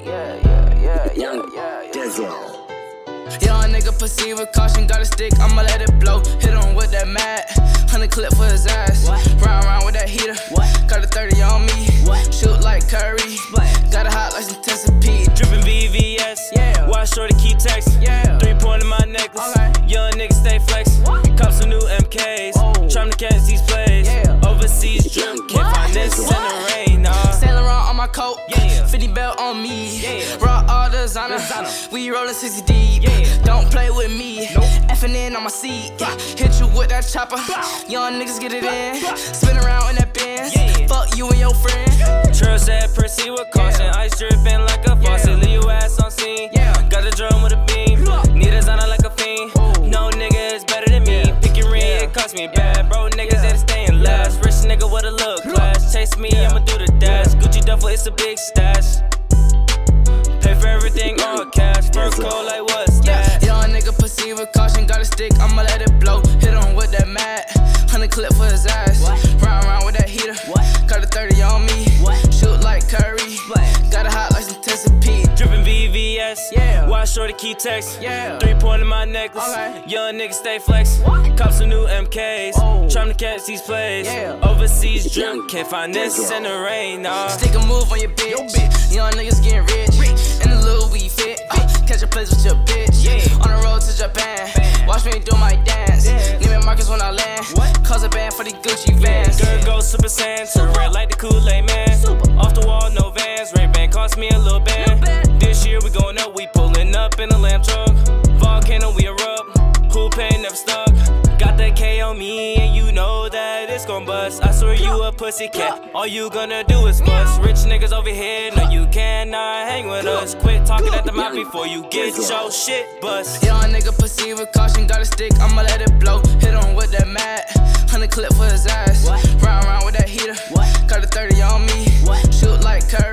Young Dizzle. Young nigga proceed with caution, got a stick, I'ma let it blow. Hit him with that mat, 100 clip for his ass. Round with that heater, got a 30 on me. Shoot like Curry, got a hot like some Tessapee. Drippin' VVS, watch shorty keep texting. 3-point in my necklace, young nigga stay flexin'. Cop some new MKs, trying to catch these plays. Overseas drip, can't find this in the rain, nah. Saint Laurent on my coat, 50 belt on me. Raw all designer, we rollin' 60 deep. Don't play with me, effing in on my seat. Hit you with that chopper, young niggas get it in. Spin around in that Benz, fuck you and your friend. Trail said proceed with caution, ice drippin' like a faucet. Leave your ass on scene, got a drum with a beam. Need a designer like a fiend, no nigga is better than me. Pick your ring, it cost me bad. Bro niggas that stayin' last, rich nigga with a look class. Chase me, I'ma do the dash. Gucci duffel, it's a big stash. Pay for everything all cash, first call like what's that? Young nigga proceed with caution, got a stick, I'ma let it blow. Hit him with that mat, 100 clip for his ass. Round with that heater, got a 30 on me. Shoot like Curry, got a hot like some Tessapee. Drippin' VVS, watch shorty keep textin'. 3-point in my necklace, young nigga stay flexin'. Cop some new MKs, trying to catch these plays. Overseas drip, can't find this in the rain, nah. Stick a move on your bitch, young niggas getting rich. In the Louis fit, catch a place with your bitch. On the road to Japan, watch me do my dance. Neiman Marcus when I land, cause a band for the Gucci vans. Girl go Super Saiyan, turn red like the Kool-Aid man. Off the wall, no vans, Ray-Ban cost me a little band. This year we going up, we pulling up in a lamb truck. Volcano, we erupt, who pain never stuck. Got the K on me and you know that it's gon' bust. I swear you a pussycat, all you gonna do is bust. Rich niggas over here, no you cannot hang with us. Quit talking at the mouth before you get your shit bust. Young nigga proceed with caution, got a stick, I'ma let it blow. Hit him with that mat, 100 clip for his ass. Round with that heater, got a 30 on me. Shoot like Curry.